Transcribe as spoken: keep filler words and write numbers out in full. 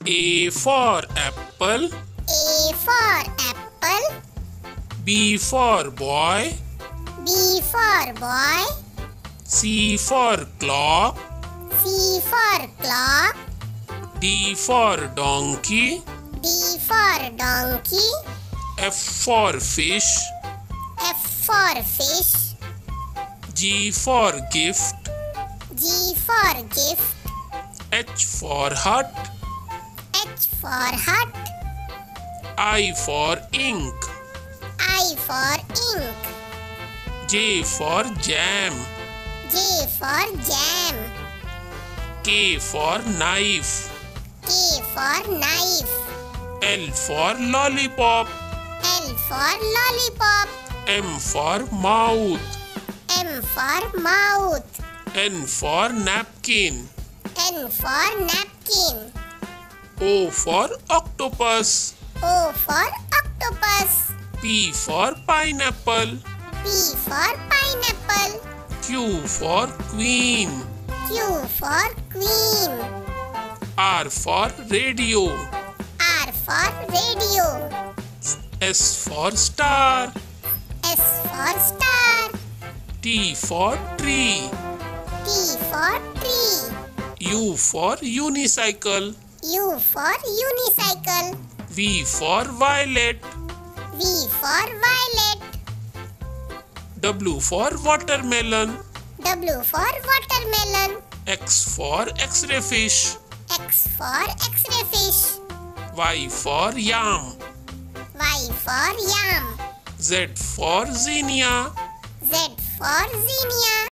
A for apple. A for apple. B for boy. B for boy. C for clock. C for clock. D for donkey. D for donkey. F for fish. F for fish. G for gift. G for gift. H for hut. H for hut. I for ink. I for ink. J for jam. J for jam. K for knife. K for knife. L for lollipop. L for lollipop. M for mouth. M for mouth. N for napkin. N for napkin. O for octopus. O for octopus. P for pineapple. P for pineapple. Q for queen. Q for queen. R for radio. R for radio. S for star. S for star. T for tree. T for tree. U for unicycle. U for unicycle. V for violet. V for violet. W for watermelon. W for watermelon. X for X-ray fish. X for X-ray fish. Y for yam. Y for yam. Z for zinnia. Z for zinnia.